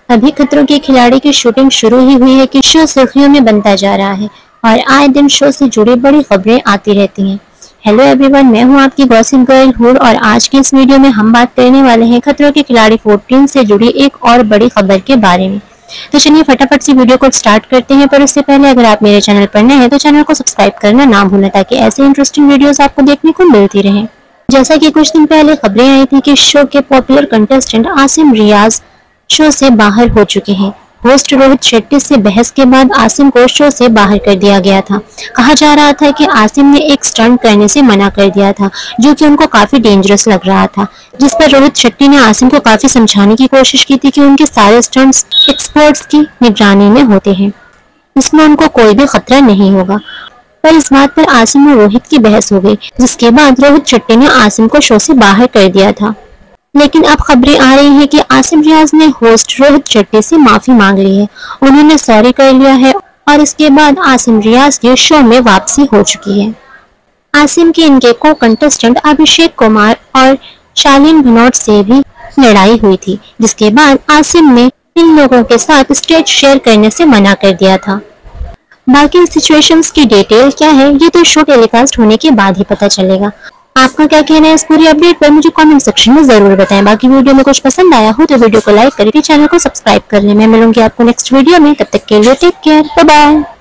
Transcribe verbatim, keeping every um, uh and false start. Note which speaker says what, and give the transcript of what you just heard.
Speaker 1: अभी खतरों के खिलाड़ी की शूटिंग शुरू ही हुई है कि शो सुर्खियों में बनता जा रहा है और आए दिन शो से जुड़ी बड़ी खबरें आती रहती हैं। हेलो एवरीवन, मैं हूं आपकी गॉसिप गर्ल हूर और आज की इस वीडियो में हम बात करने वाले हैं खतरों के खिलाड़ी चौदह से जुड़ी एक और बड़ी खबर के बारे में। तो चलिए फटाफट से वीडियो को स्टार्ट करते हैं, पर उससे पहले अगर आप मेरे चैनल पर नए हैं तो चैनल को सब्सक्राइब करना ना भूलें ताकि ऐसे इंटरेस्टिंग वीडियोस आपको देखने को मिलती रहें। जैसा कि कुछ दिन पहले खबरें आई थी कि शो के popular contestant Asim Riaz show से बाहर हो चुके हैं। होस्ट रोहित शेट्टी से बहस के बाद आसिम को शो से बाहर कर दिया गया था। कहा जा रहा था कि आसिम ने एक स्टंट करने से मना कर दिया था जो कि उनको काफी डेंजरस लग रहा था, जिस पर रोहित शेट्टी ने आसिम को काफी समझाने की कोशिश की थी कि उनके सारे स्टंट्स एक्सपर्ट्स की निगरानी में होते हैं, इसमें उनको कोई भी खतरा नहीं होगा। पर इस बात पर आसिम और रोहित की बहस हो गई, जिसके बाद रोहित शेट्टी ने आसिम को शो से बाहर कर दिया था। लेकिन अब खबरें आ रही हैं कि आसिम रियाज ने होस्ट रोहित शेट्टी से माफी मांग ली है, उन्होंने सॉरी कर लिया है और इसके बाद आसिम रियाज के शो में वापसी हो चुकी है। आसिम की इनके को कंटेस्टेंट अभिषेक कुमार और शालीन भनोट से भी लड़ाई हुई थी, जिसके बाद आसिम ने इन लोगों के साथ स्टेज शेयर करने से मना कर दिया था। बाकी सिचुएशंस की डिटेल क्या है ये तो शो टेलीकास्ट होने के बाद ही पता चलेगा। आपका क्या कहना है इस पूरी अपडेट पर मुझे कमेंट सेक्शन में जरूर बताएं। बाकी वीडियो में कुछ पसंद आया हो तो वीडियो को लाइक करके चैनल को सब्सक्राइब कर लें। मैं मिलूंगी आपको नेक्स्ट वीडियो में, तब तक के लिए टेक केयर, बाय बाय।